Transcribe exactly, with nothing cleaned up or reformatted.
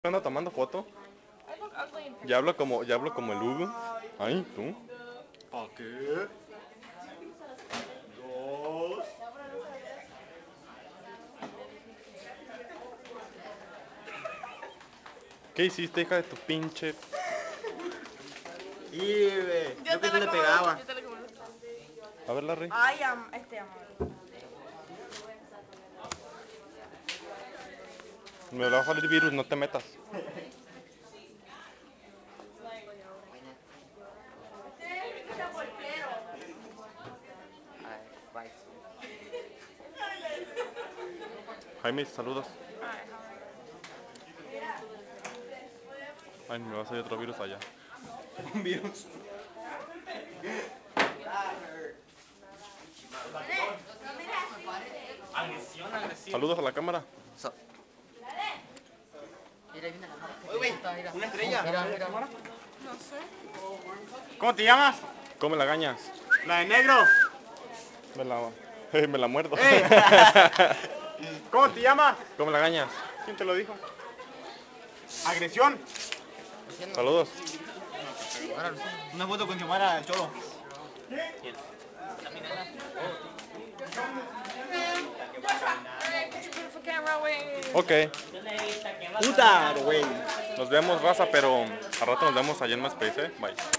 Anda tomando foto. I look ugly in Ya hablo como, ya hablo como el Hugo. Ay, tú. ¿Para qué? Dos. ¿Qué hiciste, hija de tu pinche? Y, ve, Yo yo que te tú la le como. pegabas. Yo te la como. A ver, Larry. Ay, am, este amor. Me va a salir virus, no te metas. Jaime, saludos. Ay, me va a salir otro virus allá. Un virus. Agresión, agresión. Saludos a la cámara. So. Mira, viene la marca. Oye, güey, Mira. una estrella. Mira, mira. No sé. ¿Cómo te llamas? Come la gañas. La de negro. Me la, me la muerdo. ¡Ey! ¿Cómo te llamas? Come la gañas. ¿Quién te lo dijo? Agresión. Saludos. Una foto con Xiomara Cholo. Beautiful camera, wey. Ok. Puta, güey. Nos vemos, raza, pero al rato nos vemos allá en MySpace, ¿eh? Bye.